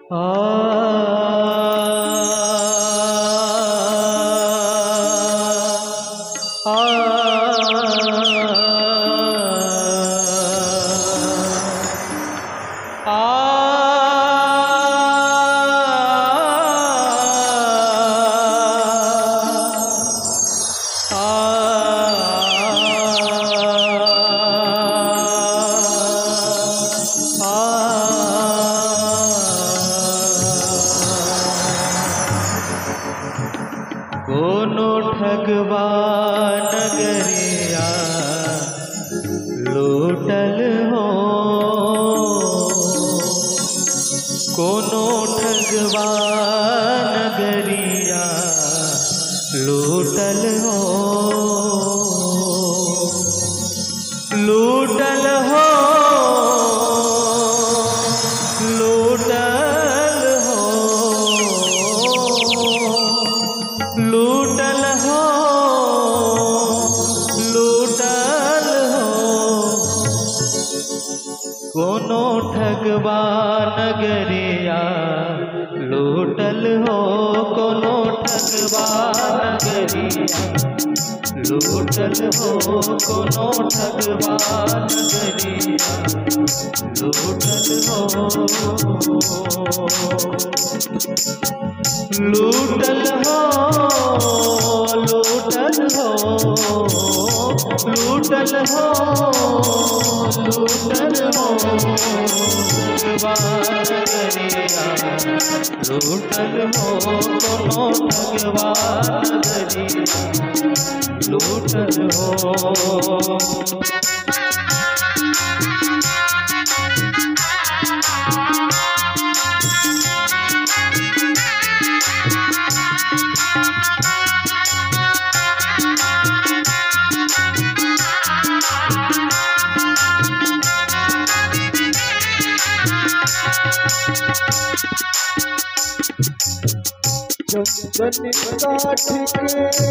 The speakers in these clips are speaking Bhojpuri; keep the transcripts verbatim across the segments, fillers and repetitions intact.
कोनो ठगवा नगरिया लूटल हो, कोनो ठगवा नगरिया लूटल हो, लूटल हो, लूटल हो, लूटल हो, लूटल हो। कोनो ठगवा नगरिया लूटल हो, कोनो ठगवा नगरिया लूटल हो, कोनो ठगवा नगरिया लूटल हो, लूटल हो, लूटल हो, लूटल हो, लूटल हो, ठगवा नगरिया लूटल हो, कोनो ठगवा नगरिया लूटल हो। चंदन काठ के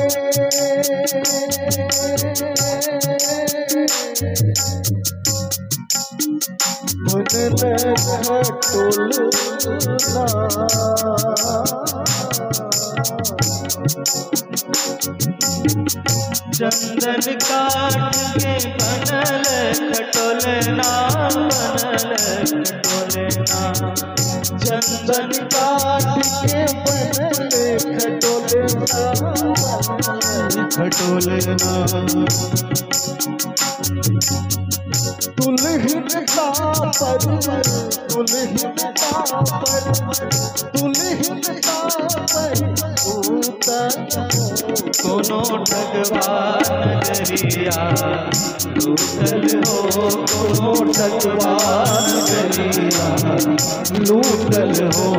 बनल खटोलना, चंदन काठ के बनल खटोलना, बनल खटोलना, चंदन काठ के बनल खटोलना, खटोलना, दुल्हन का पर दुल्हन का पर दुल्हन का पर उतर, कोनो ठगवा नगरिया लूटल हो, कोनो ठगवा नगरिया लूटल हो।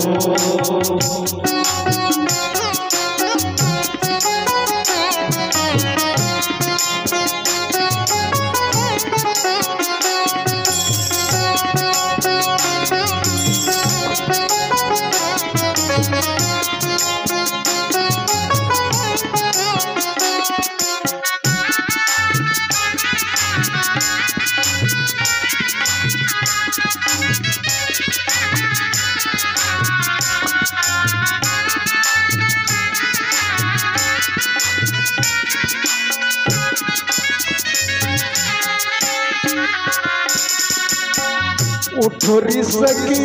उठोरी सकी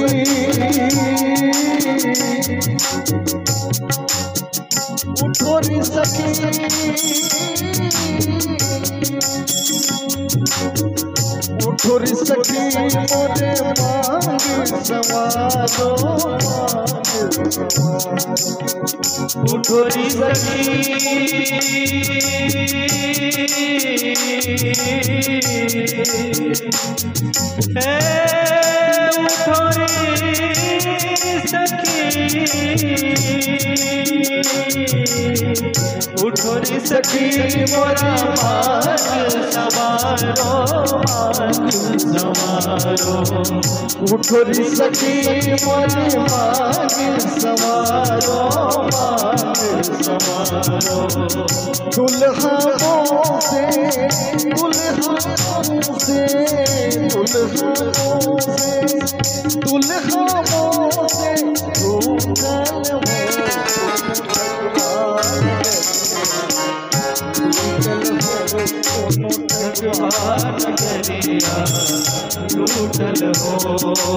उठोरी सकी उठोरी सकी मोरे मांग समारो, उठोरी सखी हे उठोरी सखी मोरा मांग समारो, मांग समारो, उठोरी सखी मोरे मांग समारो, मांग समारो। दुल्हा से दुल्हा से दुल्हा से दुल्हा से नगरिया लूटल हो।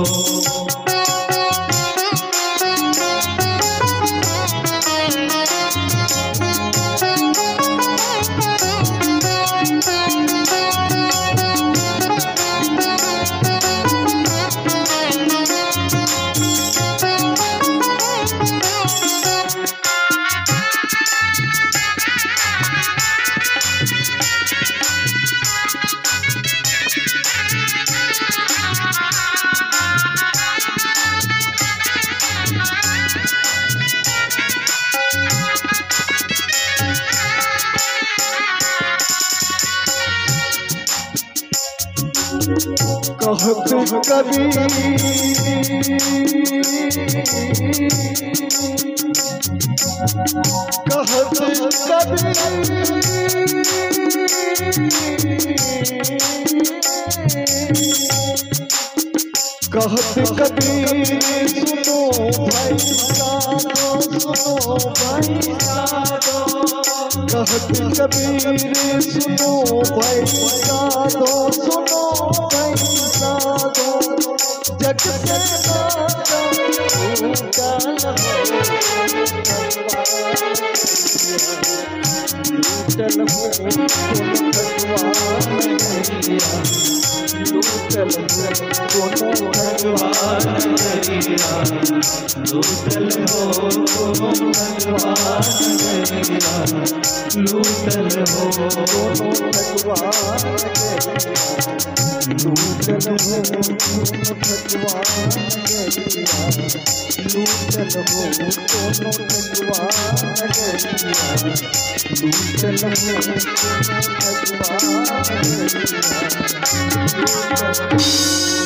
कहत कभी कहत कभी कहत कबीर सुनो भाई साधो सुनो भाई साधो कहत कबीर सुनो भाई साधो सुनो भाई साधो जग से नाता लूटल हो लूटल हो भगवान नगरिया लूटल हो भगवान नगरिया लूटल हो भगवान लूटल हो भगवान नगरिया लूटल हो दोनों भगवान नगरिया लूटल हो भगवान नगरिया